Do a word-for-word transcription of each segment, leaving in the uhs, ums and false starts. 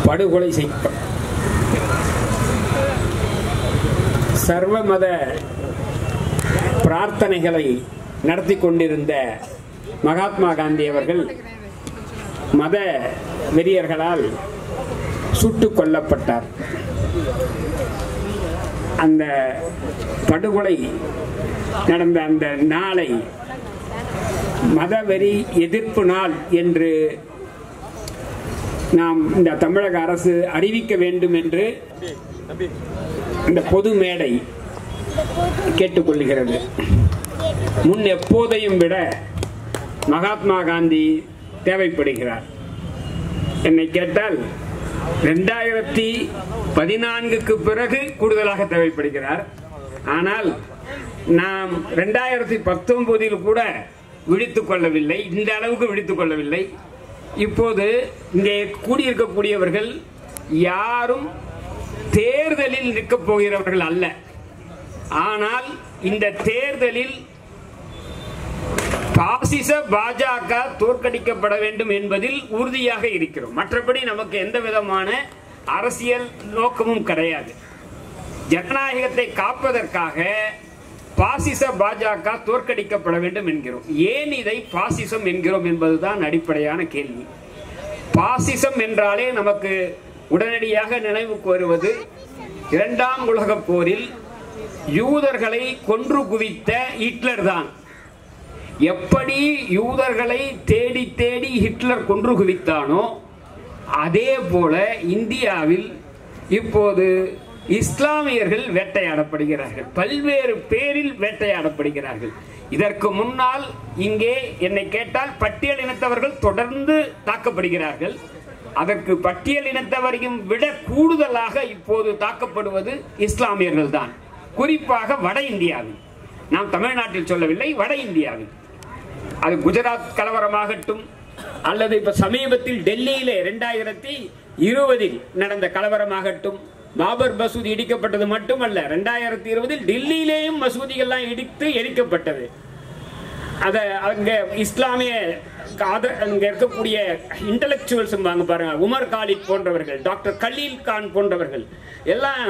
படுகொலை செய்ய சர்வமத பிரார்த்தனைகளை நடத்தி கொண்டிருந்த மகாத்மா காந்தி அவர்கள் மத வெறியர்களால் சுட்டுக் கொல்லப்பட்டார். அந்த படுகொலை நடந்த அந்த நாளை மதவெறி எதிர்ப்பு நாள் என்று நாம் இந்த தமிழக அரசு அறிவிக்க வேண்டும் என்று இந்த பொது மேடை கேட்டுக்கொள்கிறது. முன் எப்போதையும் விட மகாத்மா காந்தி தேவைப்படுகிறார். என்னை கேட்டால் இரண்டாயிரத்தி பதினான்குக்கு பிறகு கூடுதலாக தேவைப்படுகிறார். ஆனால் நாம் இரண்டாயிரத்தி பத்தொன்பதில் கூட விழித்துக் கொள்ளவில்லை, இந்த அளவுக்கு விழித்துக் கொள்ளவில்லை. இப்போது இங்கே கூடியிருக்கக்கூடியவர்கள் யாரும் தேர்தலில் நிற்கப் போகிறவர்கள் அல்ல. ஆனால் இந்த தேர்தலில் பாசிச பாஜக தோற்கடிக்கப்பட வேண்டும் என்பதில் உறுதியாக இருக்கிறோம். மற்றபடி நமக்கு எந்த விதமான அரசியல் நோக்கமும் கிடையாது. ஜனநாயகத்தை காப்பதற்காக பாசிச பாஜக தோற்கடிக்கப்பட வேண்டும் என்கிறோம். ஏன் இதை பாசிசம் என்கிறோம் என்பதுதான் அடிப்படையான கேள்வி. பாசிசம் என்றாலே நமக்கு உடனடியாக நினைவுக்கு வருவது இரண்டாம் உலகப் போரில் யூதர்களை கொன்று குவித்த ஹிட்லர் தான். எப்படி யூதர்களை தேடி தேடி ஹிட்லர் கொன்று குவித்தானோ அதே போல இந்தியாவில் இப்போது இஸ்லாமியர்கள் வேட்டையாடப்படுகிறார்கள், பல்வேறு பேரில் வேட்டையாடப்படுகிறார்கள். இதற்கு முன்னால் இங்கே என்னை கேட்டால் பட்டியல் இனத்தவர்கள் தொடர்ந்து தாக்கப்படுகிறார்கள். அதற்கு பட்டியல் இனத்தவரையும் விட கூடுதலாக இப்போது தாக்கப்படுவது இஸ்லாமியர்கள் தான், குறிப்பாக வட இந்தியாவில். நாம் தமிழ்நாட்டில் சொல்லவில்லை, வட இந்தியாவில். அது குஜராத் கலவரமாகட்டும் அல்லது இப்ப சமீபத்தில் டெல்லியிலே இரண்டாயிரத்தி இருபதில் நடந்த கலவரமாகட்டும், பாபர் மசூதி இடிக்கப்பட்டது மட்டுமல்ல, இரண்டாயிரத்தி இருபதில் டெல்லியிலேயும் மசூதிகள்லாம் இடித்து எரிக்கப்பட்டது. அத அங்க இஸ்லாமிய அங்க இருக்கக்கூடிய இன்டலெக்சுவல்ஸ் வாங்க பாருங்க, உமர் காலித் போன்றவர்கள், டாக்டர் கலீல் கான் போன்றவர்கள் எல்லாம்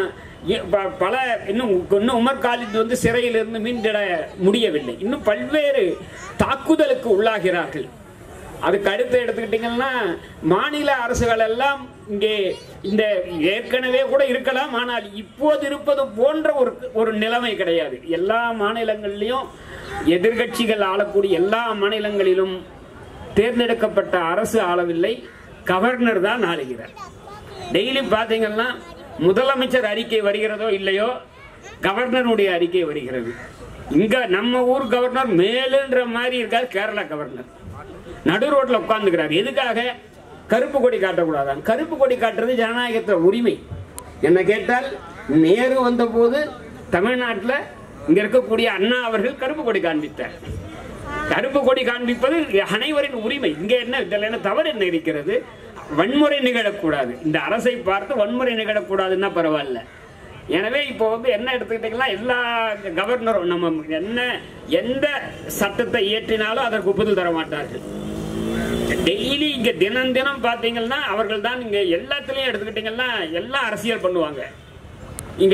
பல இன்னும் இன்னும் உமர் காலித் வந்து சிறையிலிருந்து மீண்டிட முடியவில்லை. இன்னும் பல்வேறு தாக்குதலுக்கு உள்ளாகிறார்கள். அதுக்கு அடுத்து எடுத்துக்கிட்டீங்கன்னா மாநில அரசுகள் எல்லாம் இங்கே இந்த ஏற்கனவே கூட இருக்கலாம், ஆனால் இப்போது இருப்பது போன்ற ஒரு ஒரு நிலைமை கிடையாது. எல்லா மாநிலங்களிலும் எதிர்கட்சிகள் ஆளக்கூடிய எல்லா மாநிலங்களிலும் தேர்ந்தெடுக்கப்பட்ட அரசு ஆளவில்லை, கவர்னர் தான் ஆளுகிறார். டெய்லி பார்த்தீங்கன்னா முதலமைச்சர் அறிக்கை வருகிறதோ இல்லையோ கவர்னருடைய அறிக்கை வருகிறது. இங்க நம்ம ஊர் கவர்னர் மேலுன்ற மாதிரி இருக்காரு, கேரளா கவர்னர் நடு ரோட்ல உட்கார்ந்துக்கிறார். எதுக்காக? கருப்பு கொடி காட்டக்கூடாதான். கருப்பு கொடி காட்டுறது ஜனநாயகத்தின் உரிமை. என்ன கேட்டால் நேரு வந்த போது தமிழ்நாட்டில் இங்க இருக்கக்கூடிய அண்ணா அவர்கள் கருப்பு கொடி காண்பித்தார். கருப்பு கொடி காண்பிப்பது அனைவரின் உரிமை. இங்க என்ன இதில் என்ன தவறு என்ன இருக்கிறது? வன்முறை நிகழக்கூடாது. இந்த அரசை பார்த்து வன்முறை நிகழக்கூடாதுன்னா பரவாயில்ல. எனவே இப்போ வந்து என்ன எடுத்துக்கிட்டீங்கன்னா எல்லா கவர்னரும் நம்ம என்ன எந்த சட்டத்தை இயற்றினாலும் அதற்கு ஒப்புதல் தர மாட்டார்கள். டெய்லி இங்க தினம் தினம் பாத்தீங்கன்னா அவர்கள் தான் இங்க எல்லாத்திலையும் எடுத்துக்கிட்டீங்கன்னா எல்லாம் அரசியல் பண்ணுவாங்க. இங்க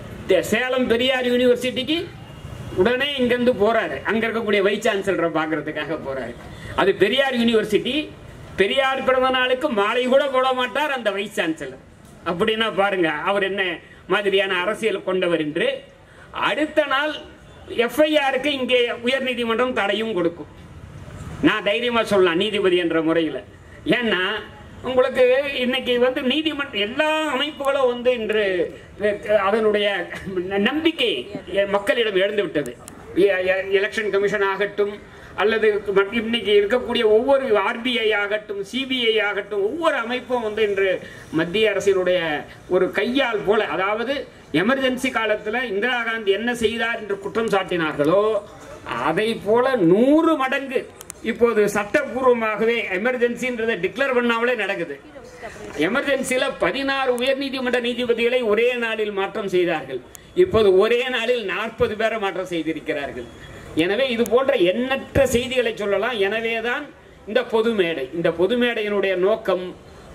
சேலம் பெரியார் யூனிவர்சிட்டிக்கு உடனே இங்கிருந்து போறாரு, அங்க இருக்கக்கூடிய வைஸ் சான்சலரை பாக்குறதுக்காக போறாரு. அது பெரியார் யூனிவர்சிட்டி, பெரியார் பிறந்த நாளுக்கு மாலை கூட போட மாட்டார் அந்த வைஸ் சான்சலர். அப்படின்னா பாருங்க அவர் என்ன மாதிரியான அரசியல் கொண்டவர் என்று. அடுத்த நாள் எஃப்ஐஆருக்கு இங்கே உயர் நீதிமன்றம் தடையும் கொடுக்கும். நான் தைரியமா சொல்லலாம் நீதிபதி என்ற முறையில். ஏன்னா உங்களுக்கு இன்னைக்கு வந்து நீதிமன்றம் எல்லா அமைப்புகளும் வந்து இன்று அதனுடைய நம்பிக்கை மக்களிடம் எழுந்து விட்டது. எலெக்ஷன் கமிஷன் ஆகட்டும் அல்லது இன்னைக்கு இருக்கக்கூடிய ஒவ்வொரு ஆர்பிஐ ஆகட்டும் சிபிஐ ஆகட்டும் ஒவ்வொரு அமைப்பும் வந்து இன்று மத்திய அரசினுடைய ஒரு கையால் போல, அதாவது எமர்ஜென்சி காலத்தில் இந்திரா காந்தி என்ன செய்தார் என்று குற்றம் சாட்டினார்களோ அதை போல நூறு மடங்கு இப்போது சட்டப்பூர்வமாகவே எமர்ஜென்சின்றதை டிக்ளேர் பண்ணாமலே நடக்குது. எமர்ஜென்சியில பதினாறு உயர் நீதிமன்ற நீதிபதிகளை ஒரே நாளில் மாற்றம் செய்தார்கள். இப்போது ஒரே நாளில் நாற்பது பேரை மாற்றம் செய்திருக்கிறார்கள். எனவே இது போன்ற எண்ணற்ற செய்திகளை சொல்லலாம். எனவேதான் இந்த பொது மேடை. இந்த பொது மேடையினுடைய நோக்கம்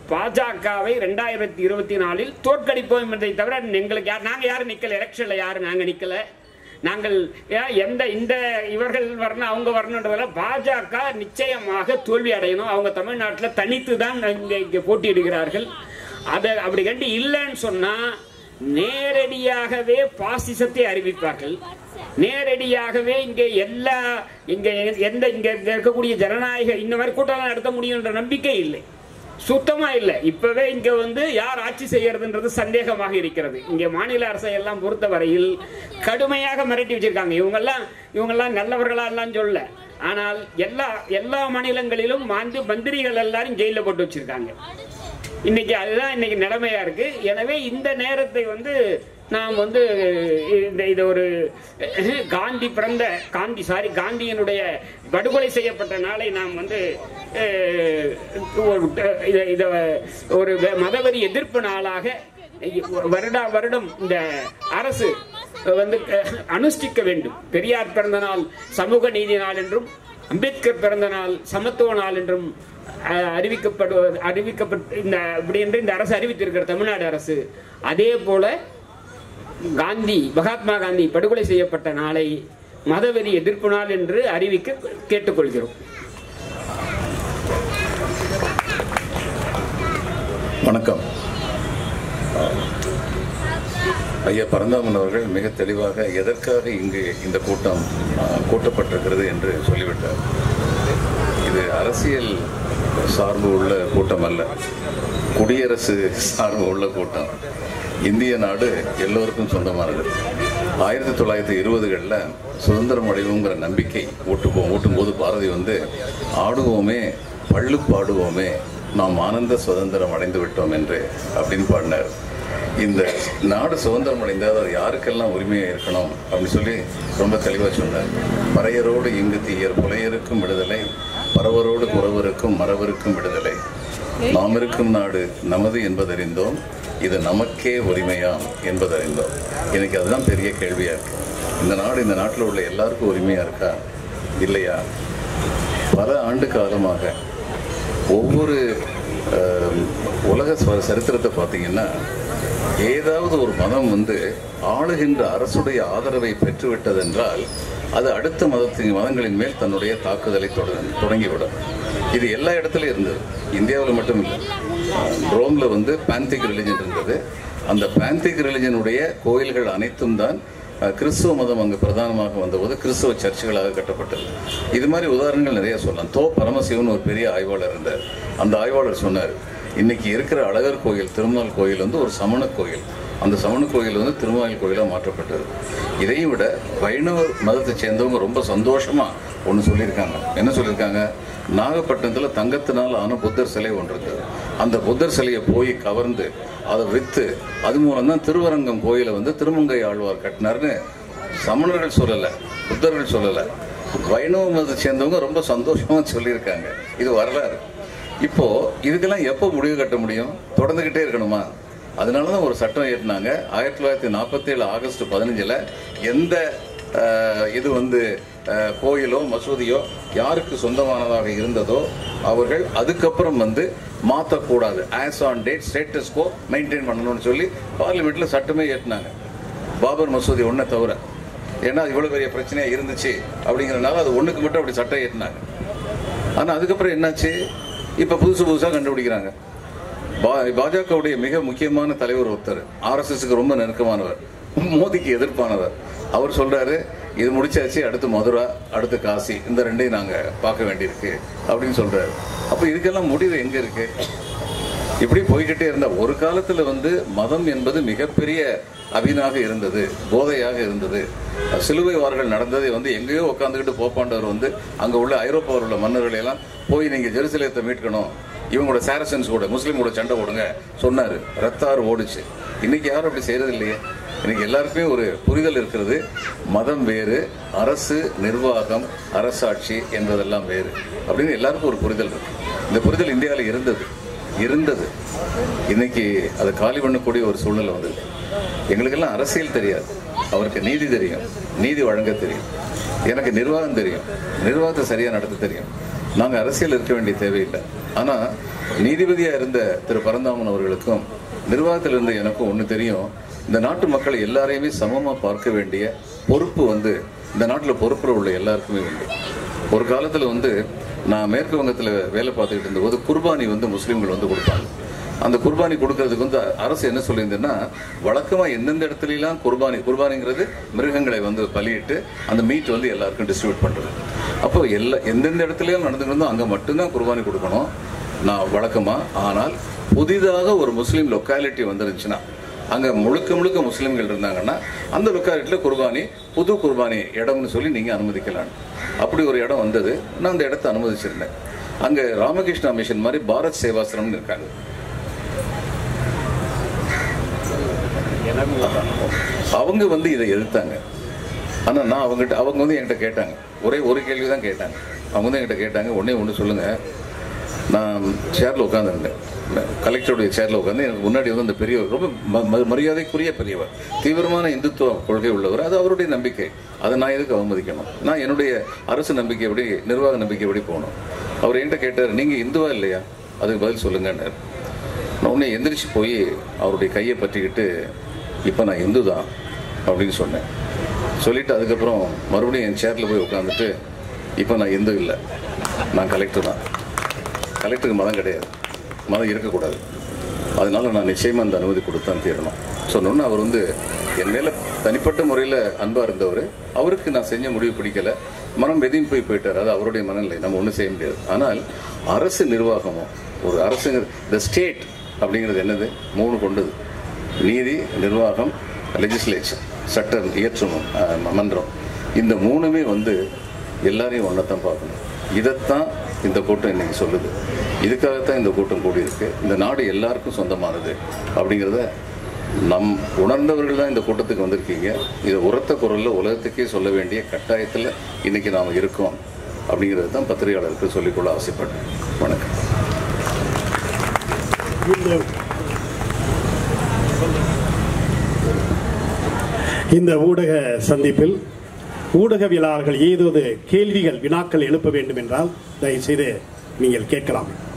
பாஜகவை ரெண்டாயிரத்தி இருபத்தி நாலில் தோற்கடிப்போம் என்பதை தவிர எங்களுக்கு யார் நாங்கள் யாரும் நிக்கல, எலெக்ஷன்ல யாரும் நாங்கள் நிக்கல. நாங்கள் எந்த இந்த இவர்கள் வரணும் அவங்க வரணுன்றதால பாஜக நிச்சயமாக தோல்வி அடையணும். அவங்க தமிழ்நாட்டில் தனித்து தான் இங்கே இங்கே போட்டியிடுகிறார்கள். அதை அப்படி கண்டு இல்லைன்னு சொன்னா நேரடியாகவே பாசிசத்தை அறிவிப்பார்கள். நேரடியாகவே இங்கே எல்லா இங்க எந்த இங்க இருக்கக்கூடிய ஜனநாயக இந்த மாதிரி கூட்டம் நடத்த முடியும் என்ற நம்பிக்கை இல்லை, சுத்தமா இல்லை. இப்பவே இங்க வந்து யார் ஆட்சி செய்யறதுன்றது சந்தேகமாக இருக்கிறது. இங்க மாநில அரசை எல்லாம் பொறுத்த வரையில் கடுமையாக மிரட்டி வச்சிருக்காங்க. இவங்கெல்லாம் இவங்கெல்லாம் நல்லவர்களா எல்லாம் சொல்ல, ஆனால் எல்லா எல்லா மாநிலங்களிலும் மாந்து மந்திரிகள் எல்லாரும் ஜெயில போட்டு வச்சிருக்காங்க. இன்னைக்கு அதுதான் இன்னைக்கு நிலைமையா இருக்கு. எனவே இந்த நேரத்தை வந்து நாம் வந்து இந்த இது ஒரு காந்தி பிறந்த காந்தி சாரி காந்தியினுடைய படுகொலை செய்யப்பட்ட நாளை நாம் வந்து இதை ஒரு மதவெறி எதிர்ப்பு நாளாக வருடா வருடம் இந்த அரசு வந்து அனுஷ்டிக்க வேண்டும். பெரியார் பிறந்த நாள் சமூக நீதி நாள் என்றும், அம்பேத்கர் பிறந்த நாள் சமத்துவ நாள் என்றும் அறிவிக்கப்படுவது அறிவிக்கப்பட்டு இந்த இப்படி என்று இந்த அரசு அறிவித்திருக்கிற தமிழ்நாடு அரசு, அதே போல காந்தி மகாத்மா காந்தி படுகொலை செய்யப்பட்ட நாளை மதவெறி எதிர்ப்பு நாள் என்று அறிவிக்க கேட்டுக்கொள்கிறோம். வணக்கம். ஐயா பரந்தாமன் அவர்கள் மிக தெளிவாக எதற்காக இங்கு இந்த கூட்டம் கூட்டப்பட்டிருக்கிறது என்று சொல்லிவிட்டார். இது அரசியல் சார்பு உள்ள கூட்டம் அல்ல, குடியரசு சார்பு உள்ள கூட்டம். இந்திய நாடு எல்லோருக்கும் சொந்தமானது. ஆயிரத்தி தொள்ளாயிரத்தி இருபதுகளில் சுதந்திரம் அடைவோங்கிற நம்பிக்கை ஊட்டுப்போம் ஊட்டும் போது பாரதி வந்து ஆடுவோமே பள்ளு பாடுவோமே நாம் ஆனந்த சுதந்திரம் அடைந்து விட்டோம் என்று அப்படின்னு பாடினார். இந்த நாடு சுதந்திரம் அடைந்தால் அது யாருக்கெல்லாம் உரிமையாக இருக்கணும் அப்படின்னு சொல்லி ரொம்ப தெளிவாக சொன்னார். பறையரோடு இங்கு தீயர் புலையருக்கும் விடுதலை, பறவரோடு குறவருக்கும் மறவருக்கும் விடுதலை, நாம் இருக்கும் நாடு நமது என்பதறிந்தோம், இது நமக்கே உரிமையாம் என்பதறிந்தோம். எனக்கு அதுதான் பெரிய கேள்வியா இருக்கு. இந்த நாடு இந்த நாட்டில் உள்ள எல்லாருக்கும் உரிமையா இருக்கா இல்லையா? பல ஆண்டு காலமாக ஒவ்வொரு உலக சரித்திரத்தை பார்த்தீங்கன்னா ஏதாவது ஒரு மதம் வந்து ஆளுகின்ற அரசுடைய ஆதரவை பெற்றுவிட்டதென்றால் அது அடுத்த மதத்தின் மதங்களின் மேல் தன்னுடைய தாக்குதலை தொடங்கிவிடும். இது எல்லா இடத்துலையும் இருந்தது, இந்தியாவில் மட்டும் இல்லை. ரோம்ல வந்து பாந்திக் ரிலிஜன் இருந்தது. அந்த பாந்திக் ரிலிஜனுடைய கோயில்கள் அனைத்தும் தான் கிறிஸ்துவ மதம் அங்கு பிரதானமாக வந்தபோது கிறிஸ்துவ சர்ச்சுகளாக கட்டப்பட்டது. இது மாதிரி உதாரணங்கள் நிறைய சொல்லலாம். தோ பரமசிவன் ஒரு பெரிய ஆய்வாளர் இருந்தார். அந்த ஆய்வாளர் சொன்னார், இன்னைக்கு இருக்கிற அழகர் கோயில் திருமால் கோயில் வந்து ஒரு சமண கோயில். அந்த சமண கோயில் வந்து திருமால் கோயிலாக மாற்றப்பட்டது. இதையும் விட வைணவ மதத்தை சேர்ந்தவங்க ரொம்ப சந்தோஷமா ஒன்று சொல்லியிருக்காங்க. என்ன சொல்லியிருக்காங்க? நாகப்பட்டினத்தில் தங்கத்தினால் ஆன புத்தர் சிலை ஒன்று இருந்தது. அந்த புத்தர் சிலையை போய் கவர்ந்து அதை விற்று அது மூலம் தான் திருவரங்கம் கோயிலை வந்து திருமங்கை ஆழ்வார் கட்டினார்னு சமணர்கள் சொல்லலை, புத்தர்கள் சொல்லலை, வைணவ மதத்தை சேர்ந்தவங்க ரொம்ப சந்தோஷமா சொல்லியிருக்காங்க. இது வரலாறு. இப்போ இதுக்கெல்லாம் எப்போ முடிவு கட்ட முடியும்? தொடர்ந்துகிட்டே இருக்கணுமா? அதனாலதான் ஒரு சட்டம் ஏற்றினாங்க. ஆயிரத்தி தொள்ளாயிரத்தி நாற்பத்தி ஏழு ஆகஸ்ட் பதினஞ்சுல எந்த இது வந்து கோயிலோ மசூதியோ யாருக்கு சொந்தமானதாக இருந்ததோ அவர்கள் அதுக்கப்புறம் வந்து மாற்றக்கூடாது, as on date status quo maintain பண்ணணும்னு சொல்லி பார்லிமெண்ட்ல சட்டமே ஏற்றினாங்க. பாபர் மசூதி ஒன்றை தவிர. ஏன்னா இவ்வளவு பெரிய பிரச்சனையா இருந்துச்சு அப்படிங்கிறதுனால அது ஒண்ணுக்கு மட்டும் அப்படி சட்டம் ஏற்றினாங்க. ஆனா அதுக்கப்புறம் என்னாச்சு? இப்ப புதுசு புதுசா கண்டுபிடிக்கிறாங்க. பாஜகவுடைய மிக முக்கியமான தலைவர் ஒருத்தர், ஆர்எஸ்எஸ்க்கு ரொம்ப நெருக்கமானவர், மோடிக்கு எதிர்ப்பானவர், அவர் சொல்றாரு இது முடிச்சாச்சு, அடுத்து மதுரா, அடுத்து காசி, இந்த ரெண்டையும் நாங்க பார்க்க வேண்டியிருக்கு அப்படின்னு சொல்றாரு. அப்ப இதுக்கெல்லாம் முடிவு எங்க இருக்கு? இப்படி போய்கிட்டே இருந்தா ஒரு காலத்துல வந்து மதம் என்பது மிகப்பெரிய அபினாக இருந்தது, போதையாக இருந்தது. சிலுவை வார்கள் நடந்ததை வந்து எங்கேயோ உட்காந்துக்கிட்டு போப்பாண்டவர் வந்து அங்க உள்ள ஐரோப்பாவில் உள்ள மன்னர்களை எல்லாம் போய் நீங்க ஜெருசலேத்தை மீட்கணும், இவங்களோட சாரசன்ஸ் கூட முஸ்லீம் கூட சண்டை போடுங்க சொன்னாரு. ரத்தாறு ஓடிச்சு. இன்னைக்கு யாரும் அப்படி செய்யறது இல்லையே. இன்னைக்கு எல்லாருக்குமே ஒரு புரிதல் இருக்கிறது. மதம் வேறு, அரசு நிர்வாகம் அரசாட்சி என்பதெல்லாம் வேறு அப்படின்னு எல்லாருக்கும் ஒரு புரிதல் இருக்கு. இந்த புரிதல் இந்தியாவில் இருந்தது இருந்தது இன்னைக்கு அதை காலி பண்ணக்கூடிய ஒரு சூழ்நிலை வந்தது. எங்களுக்கெல்லாம் அரசியல் தெரியாது, அவருக்கு நீதி தெரியும், நீதி வழங்க தெரியும். எனக்கு நிர்வாகம் தெரியும், நிர்வாகத்தை சரியா நடத்த தெரியும். நாங்கள் அரசியல் இருக்க வேண்டிய தேவையில்லை. ஆனா நீதிபதியா இருந்த திரு பரந்தாமன் அவர்களுக்கும் நிர்வாகத்தில் இருந்த எனக்கும் ஒண்ணு தெரியும், இந்த நாட்டு மக்களை எல்லாரையுமே சமமா பார்க்க வேண்டிய பொறுப்பு வந்து இந்த நாட்டில் பொறுப்புல உள்ள எல்லாருக்குமே உண்டு. ஒரு காலத்துல வந்து நான் மேற்கு வங்கத்துல வேலை பார்த்துக்கிட்டு இருந்த போது குர்பானி வந்து முஸ்லீம்கள் வந்து கொடுப்பாங்க. அந்த குர்பானி கொடுக்கறதுக்கு வந்து அரசு என்ன சொல்லியிருந்ததுன்னா, வழக்கமா எந்தெந்த இடத்துல எல்லாம் குர்பானி குர்பானிங்கிறது மிருகங்களை வந்து பலியிட்டு அந்த மீட் வந்து எல்லாருக்கும் டிஸ்ட்ரிபியூட் பண்றது. அப்போ எல்லா எந்தெந்த இடத்துலயும் நடந்துருந்தோ அங்க மட்டும்தான் குர்பானி கொடுக்கணும் நான் வழக்கமா. ஆனால் புதிதாக ஒரு முஸ்லீம் லொக்காலிட்டி வந்துருந்துச்சுன்னா, அங்க முழுக்க முழுக்க முஸ்லீம்கள் இருந்தாங்கன்னா அந்த லொக்காலிட்டியில குர்பானி புது குர்பானி இடம்னு சொல்லி நீங்க அனுமதிக்கலாம். அப்படி ஒரு இடம் வந்தது. நான் அந்த இடத்தை அனுமதிச்சிருந்தேன். அங்க ராமகிருஷ்ணா மிஷன் மாதிரி பாரத் சேவாசிரம்னு இருக்காங்க. அவங்க வந்து இதை எதிர்த்தாங்க. ஆனா நான் அவங்ககிட்ட அவங்க வந்து என்கிட்ட கேட்டாங்க, ஒரே ஒரு கேள்வி தான் கேட்டாங்க. அவங்க வந்து என்கிட்ட கேட்டாங்க, ஒன்னே ஒன்று சொல்லுங்க. நான் சேர்ல உட்காந்துருந்தேன், கலெக்டருடைய சேர்ல உட்காந்து. எனக்கு முன்னாடி வந்து அந்த பெரியவர், ரொம்ப மரியாதைக்குரிய பெரியவர், தீவிரமான இந்துத்துவ கொள்கை உள்ளவர். அது அவருடைய நம்பிக்கை, அதை நான் எதுக்கு அவமதிக்கணும்? நான் என்னுடைய அரசு நம்பிக்கை எப்படி, நிர்வாக நம்பிக்கை எப்படி போகணும்? அவர் என்கிட்ட கேட்டார், நீங்க இந்துவா இல்லையா, அதுக்கு பதில் சொல்லுங்கன்னாரு. நான் உடனே எந்திரிச்சு போய் அவருடைய கையை பற்றிக்கிட்டு, இப்போ நான் இந்து தான் அப்படின்னு சொன்னேன். சொல்லிட்டு அதுக்கப்புறம் மறுபடியும் என் சேர்ல போய் உட்காந்துட்டு, இப்போ நான் இந்து இல்லை, நான் கலெக்டர் தான். கலெக்டருக்கு மதம் கிடையாது, மதம் இருக்கக்கூடாது, அதனால நான் நிச்சயமாக அந்த அனுமதி கொடுத்தான் தீரணும் சொன்னோன்னு அவர் வந்து என் மேலே தனிப்பட்ட முறையில் அன்பாக இருந்தவர். அவருக்கு நான் செஞ்ச முடிவு பிடிக்கல, மனம் வெதியும் போய் போயிட்டார். அது அவருடைய மனநிலை, நம்ம ஒன்றும் செய்ய முடியாது. ஆனால் அரசு நிர்வாகமும் ஒரு அரசு, த ஸ்டேட் அப்படிங்கிறது என்னது? மூணு கொண்டது: நீதி, நிர்வாகம், லெஜிஸ்லேச்சர், சட்டம் இயற்றும் மன்றம். இந்த மூணுமே வந்து எல்லாரையும் ஒன்றத்தான் பார்க்கணும். இதைத்தான் இந்த கூட்டம் இன்னைக்கு சொல்லுது. இதுக்காகத்தான் இந்த கூட்டம் கூடியிருக்கு. இந்த நாடு எல்லாருக்கும் சொந்தமானது அப்படிங்கிறத நம் உணர்ந்தவர்கள் தான் இந்த கூட்டத்துக்கு வந்திருக்கீங்க. இதை உரத்த குரலில் உலகத்துக்கே சொல்ல வேண்டிய கட்டாயத்தில் இன்னைக்கு நாம் இருக்கோம் அப்படிங்கிறது தான் பத்திரிகையாளருக்கு சொல்லிக்கொள்ள ஆசைப்பட்டேன். வணக்கம். இந்த ஊடக சந்திப்பில் ஊடகவியலாளர்கள் ஏதாவது கேள்விகள், வினாக்கள் எழுப்ப வேண்டும் என்றால் தயவுசெய்து நீங்கள் கேட்கலாம்.